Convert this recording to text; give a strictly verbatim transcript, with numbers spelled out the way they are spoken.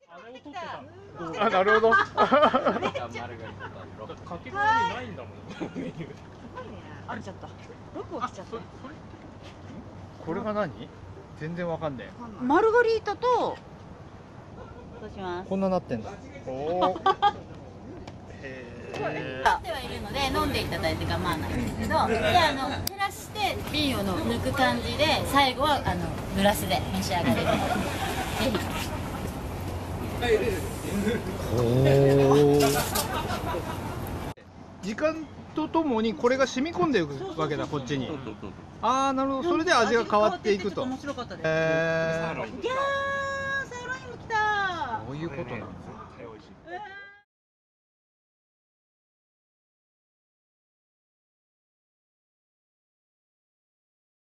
あれを取ってた。 あ、なるほど。 かけ声にないんだもん。メニュー。 あれちゃった。どこ来ちゃった。 これが何？全然わかんねえ。 マルガリータと。どうします。 こんななってんだ。おお。へではいるので飲んでいただいて構わないんですけど、であの照らして瓶をの抜く感じで最後はあのグラスで召し上がれるので、ぜひ。時間とともにこれが染み込んでいくわけだ、こっちに。ああ、なるほど。それで味が変わっていくと。 面白かったです。 ええ。 いやー、サイロインも来た。 こういうことなんですよ。